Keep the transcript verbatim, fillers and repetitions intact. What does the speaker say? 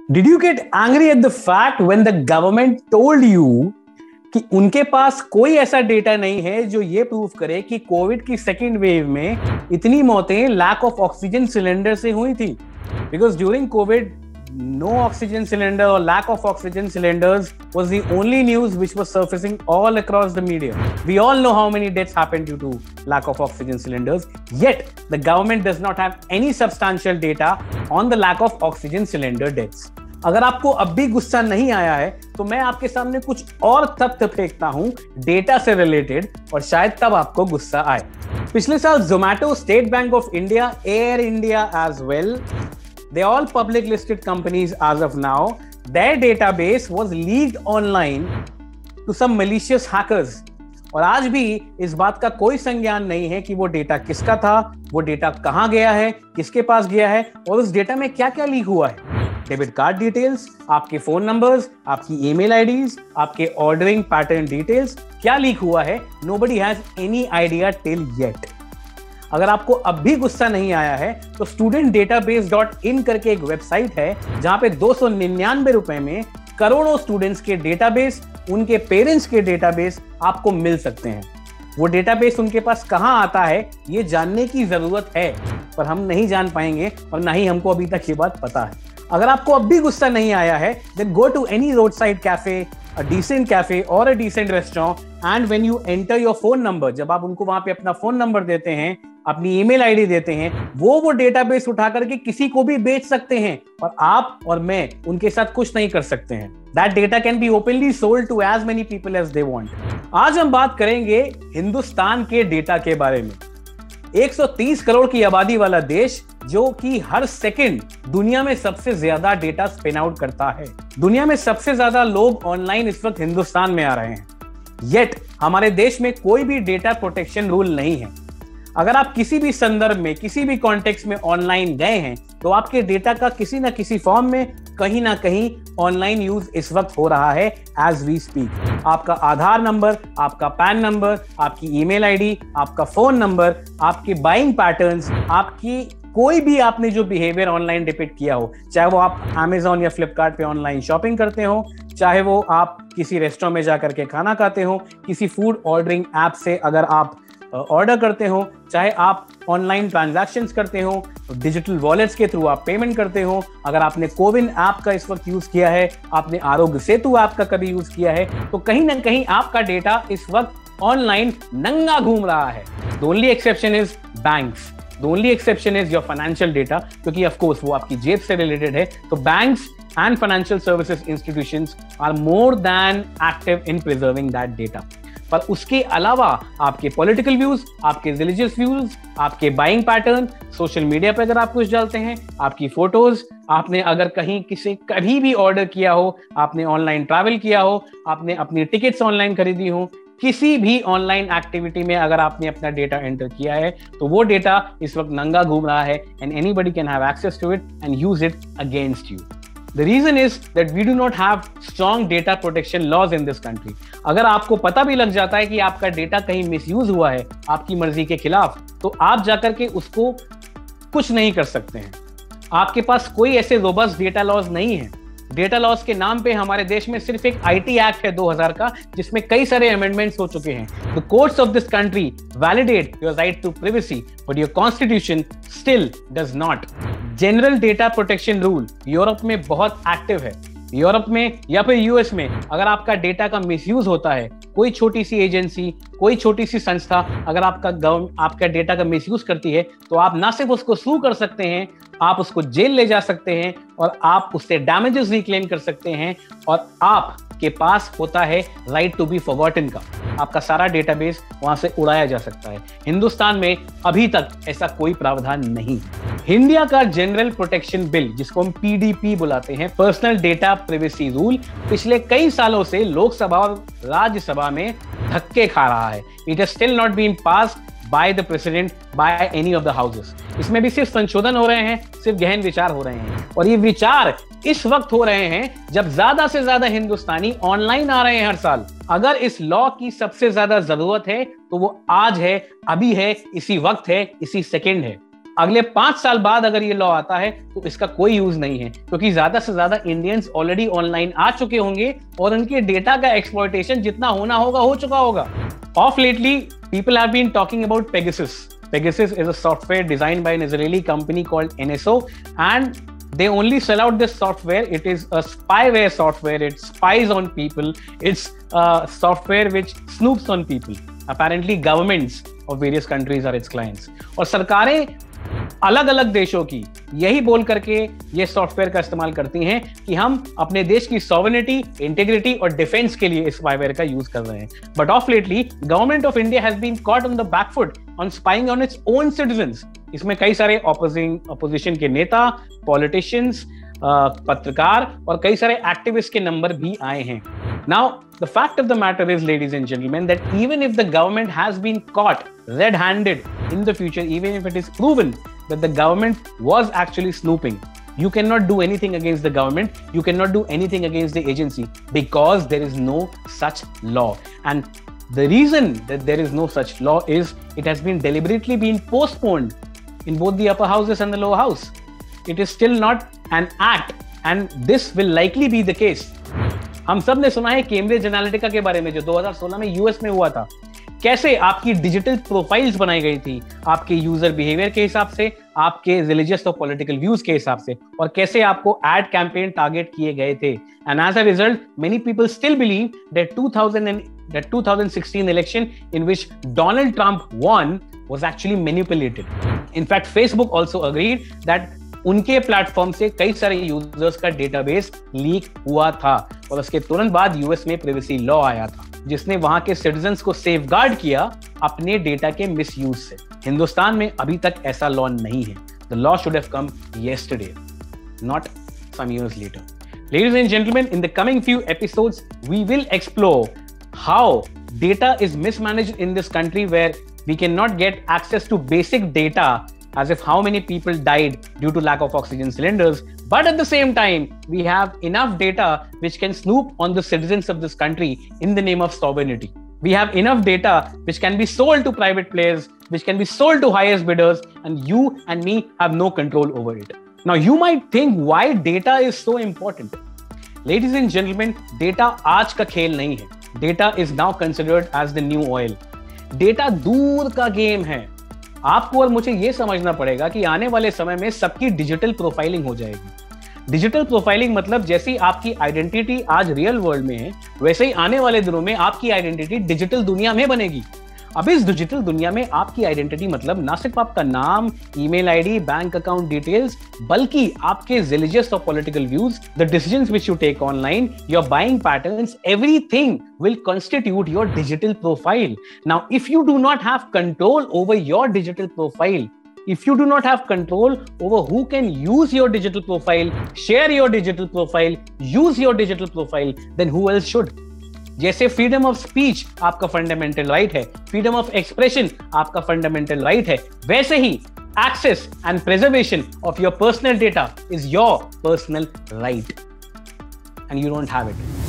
Did you get angry at the fact when the government told you कि उनके पास कोई ऐसा डेटा नहीं है जो ये प्रूव करे कि कोविड की सेकेंड वेव में इतनी मौतें लैक ऑफ ऑक्सीजन सिलेंडर से हुई थी? Because during COVID, no oxygen cylinder or lack of oxygen cylinders was the only news which was surfacing all across the media. We all know how many deaths happened due to lack of oxygen cylinders, yet the government does not have any substantial data on the lack of oxygen cylinder deaths. अगर आपको अब भी गुस्सा नहीं आया है तो मैं आपके सामने कुछ और तथ्य फेंकता हूं डेटा से रिलेटेड और शायद तब आपको गुस्सा आए। पिछले साल Zomato, State Bank of India, Air India as well, they all public listed companies as of now, their database was leaked online to some malicious hackers. और आज भी इस बात का कोई संज्ञान नहीं है कि वो डेटा किसका था, वो डेटा कहां गया है, किसके पास गया है और उस डेटा में क्या क्या लीक हुआ है। डेबिट कार्ड डिटेल्स, आपके फोन नंबर्स, आपकी ईमेल आईडीज, आपके ऑर्डरिंग पैटर्न डिटेल्स, क्या लीक हुआ है, nobody has any idea till yet. अगर आपको अब भी गुस्सा नहीं आया है तो स्टूडेंट डेटाबेस डॉट इन करके एक वेबसाइट है जहां पे दो सौ निन्यानवे रुपए में करोड़ों स्टूडेंट्स के डेटाबेस, उनके पेरेंट्स के डेटाबेस आपको मिल सकते हैं। वो डेटाबेस उनके पास कहां आता है ये जानने की जरूरत है, पर हम नहीं जान पाएंगे और ना ही हमको अभी तक ये बात पता है। अगर आपको अब भी गुस्सा नहीं आया है, then go to any roadside cafe, a decent cafe or a decent restaurant, and when you enter your phone number, जब आप उनको वहां पे अपना फोन नंबर देते हैं, अपनी ईमेल आईडी देते हैं, वो वो डेटाबेस उठा करके किसी को भी बेच सकते हैं और आप और मैं उनके साथ कुछ नहीं कर सकते हैं। That data can be openly sold to as many people as they want. आज हम बात करेंगे हिंदुस्तान के डेटा के बारे में। एक सौ तीस करोड़ की आबादी वाला देश जो कि हर सेकंड दुनिया में सबसे ज्यादा डेटा स्पिन आउट करता है। दुनिया में सबसे ज्यादा लोग ऑनलाइन इस वक्त हिंदुस्तान में आ रहे हैं, येट हमारे देश में कोई भी डेटा प्रोटेक्शन रूल नहीं है। अगर आप किसी भी संदर्भ में, किसी भी कॉन्टेक्स्ट में ऑनलाइन गए हैं तो आपके डेटा का किसी ना किसी फॉर्म में कहीं ना कहीं ऑनलाइन यूज इस वक्त हो रहा है एज वी स्पीक। आपका आधार नंबर, आपका पैन नंबर, आपकी ईमेल आईडी, आपका फोन नंबर, आपके बाइंग पैटर्न्स, आपकी कोई भी आपने जो बिहेवियर ऑनलाइन डिपिक्ट किया हो, चाहे वो आप अमेजॉन या फ्लिपकार्ट पे ऑनलाइन शॉपिंग करते हो, चाहे वो आप किसी रेस्टोरेंट में जाकर के खाना खाते हो, किसी फूड ऑर्डरिंग ऐप से अगर आप ऑर्डर करते हो, चाहे आप ऑनलाइन ट्रांजैक्शंस करते हो, डिजिटल वॉलेट्स के थ्रू आप पेमेंट करते हो, अगर आपने कोविन ऐप का इस वक्त यूज किया है, आपने आरोग्य सेतु ऐप का कभी यूज किया है, तो कहीं ना कहीं आपका डेटा इस वक्त ऑनलाइन नंगा घूम रहा है। The only exception is banks, the only exception is your financial data, क्योंकि ऑफ कोर्स वो आपकी जेब से रिलेटेड है। तो banks and financial services institutions are more than active in preserving that data. पर उसके अलावा आपके पॉलिटिकल व्यूज, आपके रिलीजियस व्यूज, आपके बाइंग पैटर्न, सोशल मीडिया पे अगर आप कुछ डालते हैं, आपकी फोटोज, आपने अगर कहीं किसी कभी भी ऑर्डर किया हो, आपने ऑनलाइन ट्रैवल किया हो, आपने अपनी टिकट्स ऑनलाइन खरीदी हो, किसी भी ऑनलाइन एक्टिविटी में अगर आपने अपना डेटा एंटर किया है तो वो डेटा इस वक्त नंगा घूम रहा है and anybody can have access to it and use it against you. The reason is that we do not have strong data protection laws in this country. अगर आपको पता भी लग जाता है कि आपका डेटा कहीं मिसयूज हुआ है आपकी मर्जी के खिलाफ, तो आप जाकर के उसको कुछ नहीं कर सकते हैं। आपके पास कोई ऐसे रोबस्ट डेटा लॉज नहीं है। डेटा लॉस के नाम पे हमारे देश में सिर्फ एक आईटी एक्ट है दो हज़ार का, जिसमें कई सारे अमेंडमेंट्स हो चुके हैं। The courts of this country validate your right to privacy, but your constitution still does not. General data protection rule Europe में बहुत एक्टिव है। यूरोप में या फिर यूएस में अगर आपका डेटा का मिसयूज होता है, कोई छोटी सी एजेंसी, कोई छोटी सी संस्था अगर आपका गवर्नमेंट आपका डेटा का मिसयूज करती है, तो आप ना सिर्फ उसको सू कर सकते हैं, आप उसको जेल ले जा सकते हैं और आप उससे डैमेजेस रिक्लेम कर सकते हैं और आपके पास होता है राइट टू बी फॉरगॉटन का। आपका सारा डेटाबेस वहां से उड़ाया जा सकता है। हिंदुस्तान में अभी तक ऐसा कोई प्रावधान नहीं है। इंडिया का जनरल प्रोटेक्शन बिल, जिसको हम पीडीपी बुलाते हैं, पर्सनल डेटा प्राइवेसी रूल, पिछले कई सालों से लोकसभा और राज्यसभा में धक्के खा रहा है। It has still not been passed by the president, by any of the houses. इसमें भी सिर्फ संशोधन हो रहे हैं, सिर्फ गहन विचार हो रहे हैं और ये विचार इस वक्त हो रहे हैं जब ज्यादा से ज्यादा हिंदुस्तानी ऑनलाइन आ रहे हैं हर साल। अगर इस लॉ की सबसे ज्यादा जरूरत है तो वो आज है, अभी है, इसी वक्त है, इसी सेकंड है। अगले पांच साल बाद अगर ये लॉ आता है तो इसका कोई यूज नहीं है, क्योंकि ज्यादा से ज्यादा इंडियंस ऑलरेडी ऑनलाइन आ चुके होंगे और उनके डेटा का एक्सप्लॉयटेशन जितना होना होगा हो चुका होगा. Of lately, people have been talking about Pegasus. Pegasus is a software designed by an Israeli company called N S O, and they only sell out this software. It is a spyware software. It spies on people. It's a software which snoops on people. Apparently, governments of various countries are its clients. और सरकारें अलग अलग देशों की यही बोल करके ये सॉफ्टवेयर का इस्तेमाल करती हैं कि हम अपने देश की सॉवरेनिटी, इंटीग्रिटी और डिफेंस के लिए इस स्पाईवेयर का यूज कर रहे हैं. But of lately government of India has been caught on the back foot on spying on its own citizens. इसमें कई सारे ऑपोजिशन के नेता, पॉलिटिशियंस, पत्रकार और कई सारे एक्टिविस्ट के नंबर भी आए हैं. Now, the fact of the matter is, ladies and gentlemen, that even if the government has been caught red-handed in the future, even if it is proven that the government was actually snooping, you cannot do anything against the government. You cannot do anything against the agency because there is no such law. And the reason that there is no such law is it has been deliberately been postponed in both the upper houses and the lower house. It is still not an act, and this will likely be the case. हम सब ने सुना है Cambridge Analytica के बारे में, जो दो हज़ार सोलह में यूएस में हुआ था. कैसे आपकी डिजिटल प्रोफाइल्स बनाई गई थी आपके यूजर बिहेवियर के हिसाब से, आपके रिलीजियस और पॉलिटिकल व्यूज के हिसाब से, और कैसे आपको एड कैंपेन टारगेट किए गए थे. And as a result many people still believe that two thousand and that twenty sixteen election in which Donald Trump won was actually manipulated. In fact, Facebook also agreed that उनके platform से कई सारे users का database leak हुआ था, और उसके तुरंत बाद यूएस में प्राइवेसी लॉ आया था जिसने वहां के सिटीजंस को सेफगार्ड किया अपने डेटा के मिसयूज से. हिंदुस्तान में अभी तक ऐसा लॉ नहीं है. The law should have come yesterday, not some years later. Ladies and gentlemen, in the coming few episodes we will explore how data is mismanaged in this country, where we cannot get access to basic data as if how many people died due to lack of oxygen cylinders, but at the same time we have enough data which can snoop on the citizens of this country in the name of sovereignty. We have enough data which can be sold to private players, which can be sold to highest bidders, and you and me have no control over it. Now you might think why data is so important. Ladies and gentlemen, data आज का खेल नहीं है. Data is now considered as the new oil. Data दूर का game है. आपको और मुझे ये समझना पड़ेगा कि आने वाले समय में सबकी डिजिटल प्रोफाइलिंग हो जाएगी. डिजिटल प्रोफाइलिंग मतलब जैसी आपकी आइडेंटिटी आज रियल वर्ल्ड में है, वैसे ही आने वाले दिनों में आपकी आइडेंटिटी डिजिटल दुनिया में बनेगी. अब इस डिजिटल दुनिया में आपकी आइडेंटिटी मतलब ना सिर्फ आपका नाम, email ID, bank account details, बल्कि आपके रिलीजियस और political views, the decisions which you take online, your buying patterns, everything will constitute your digital profile. Now, if you do not have control over your digital profile, if you do not have control over who can use your digital profile, share your digital profile, use your digital profile, then who else should? जैसे freedom of speech आपका fundamental right है, freedom of expression आपका fundamental right है, वैसे ही access and preservation of your personal data is your personal right, and you don't have it.